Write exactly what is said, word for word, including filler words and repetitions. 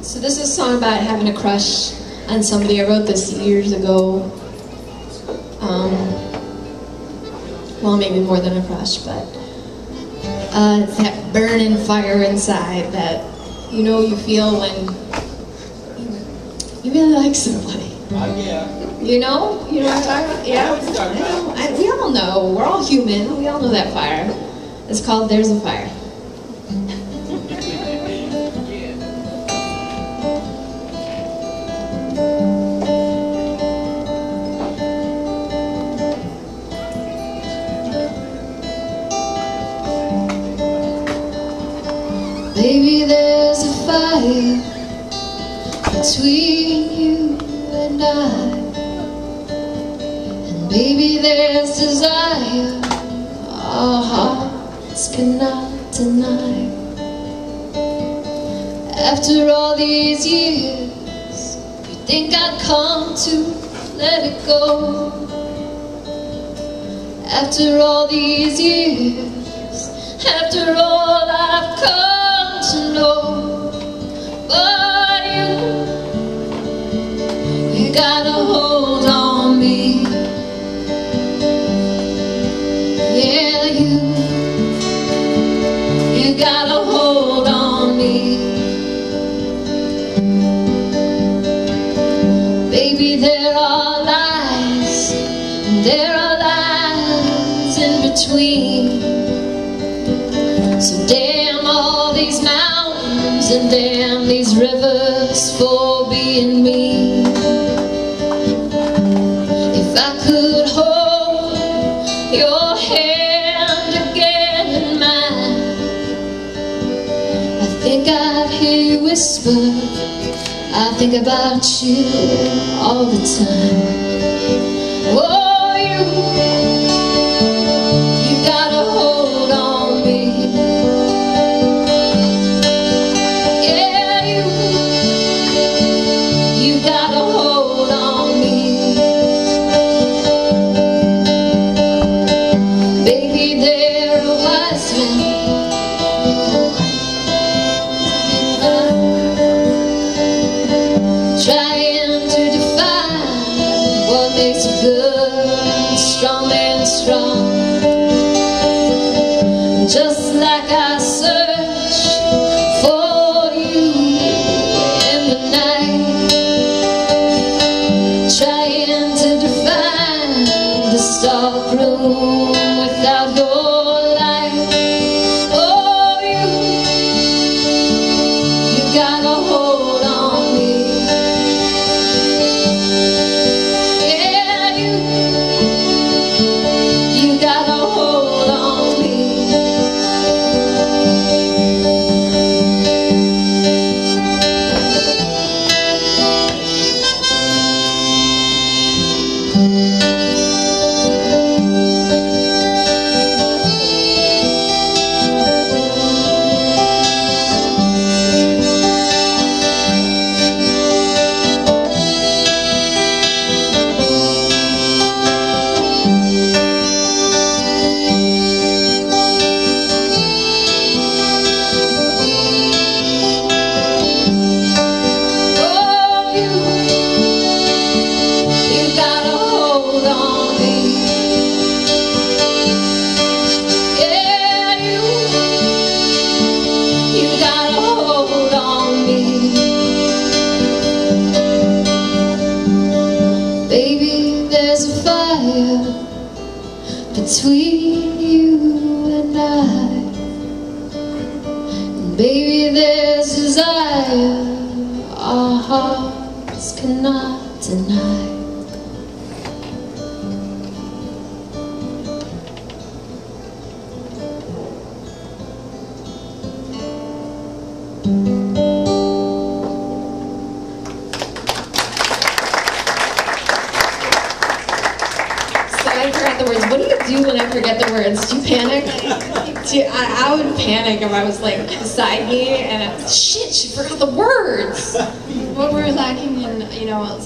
So this is a song about having a crush on somebody. I wrote this years ago. Um, well, maybe more than a crush, but uh, it's that burning fire inside that you know you feel when you really like somebody. Uh, yeah. You know? You know what I'm talking about? Yeah. I know. I, we all know. We're all human. We all know that fire. It's called There's a Fire. Baby, there's a fire between you and I, and baby, there's desire our hearts cannot deny. After all these years, you think I'd come to let it go. After all these years, after all I've come to know, but you, you got a hold on me. Yeah, you, you got a hold on me. Baby, there are lies, there are lies in between. So damn all these mountains and damn these rivers for being mean. If I could hold your hand again in mine, I think I'd hear you whisper, I think about you all the time. Oh, you, you got a hold on me. Yeah, you, you got a hold on me. Baby, there are wise men trying to define what makes a good, strong man strong. Just like I search for you in the night, trying to define this dark room without your light. Oh, you, you got a hold on me. Yeah, you, you got a hold on me. Baby, there's a fire between you and I, and baby, there's desire our hearts cannot deny. I forgot the words. What do you do when I forget the words? Do you panic? Do you, I, I would panic if I was like beside me and I was, shit, she forgot the words. What we're lacking in, you know,